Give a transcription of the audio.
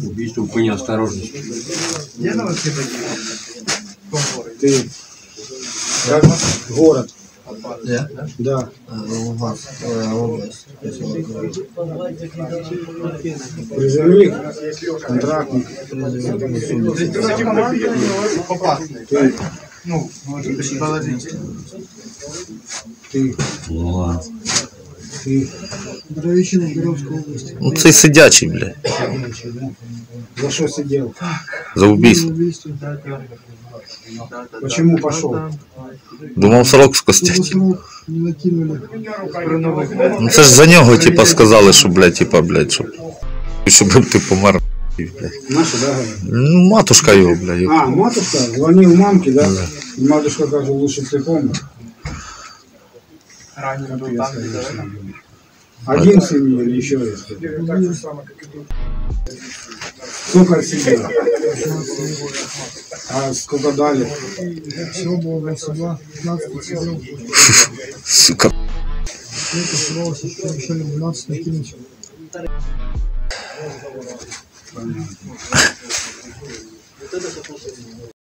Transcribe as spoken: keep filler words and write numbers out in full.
Убийство по неосторожности. Ты. Город. Я? Да. Луганск. Область. Призывник. Контрактник. Ты. Ну, может положить. Ты. Луганск. Ты. Дровичина в Громской области. Ну цей сидячий, блядь. За что сидел? За убийство. Убийство. Почему пошел? Думав срок скостять. Срок не накинули. Ну це ж за нього, типа, сказали, що, блядь, типа, блядь, щоб, щоб ти помер. Блядь. Наша, да, говорит? Ну, матушка його, блядь. А, матушка звонил мамке, да? И матушка говорит, лучше ты помнишь. Один семьи или еще есть? Сколько сидел? А сколько дали? Всего было двадцать два, пятнадцать сидел. Сука. Это оставалось еще, еще лет двенадцать накинуть. Понятно.